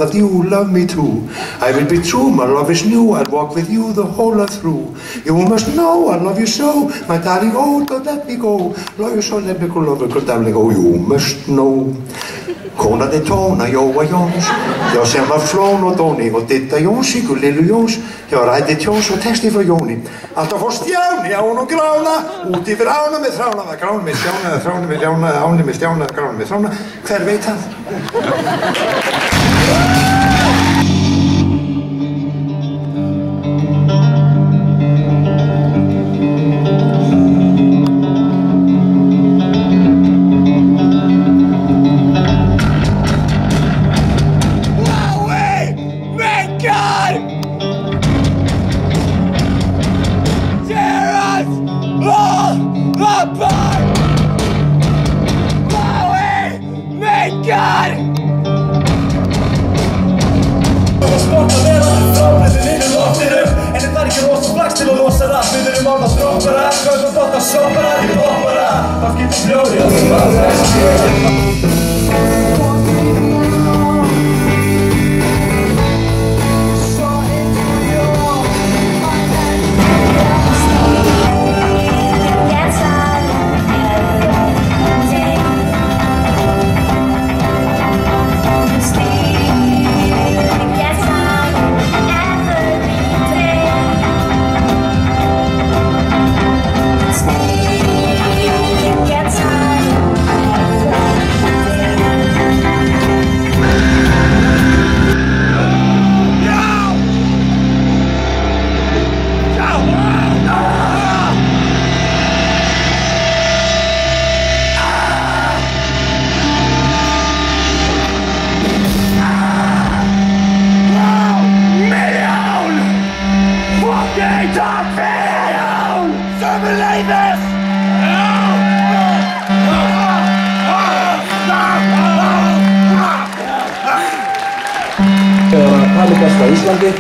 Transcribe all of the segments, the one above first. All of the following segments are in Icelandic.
that you love me too. I will be true, my love is new, I'll walk with you the whole life through. You must know I love you so, my darling, oh, don't let me go. Love you so, let me go, love you, good darling, oh, you must know. Konarni tóna Jóa Jóns, já sem var Flón og Dóni og Didda Jóns, ykkur Lillu Jóns, já ræði Tjóns og texti frá Jóni. Alltaf fór Stjáni á hún og Grána, út yfir ána með þrána, það Grána með Stjána, eða Þrána með Ljána, eða Áni með Stjána, eða Grána með Þrána, hver veit það? Frá Íslandi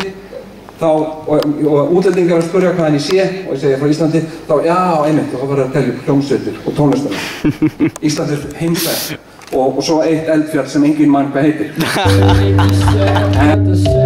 og útlendingar að spyrja hvaðan ég sé og ég segi frá Íslandi þá já, einmitt, og þá var að telja upp hljómsveitir og tónlistarmenn. Ísland heimsvægt og svo eitt eldfjall sem enginn mann hvað heitir.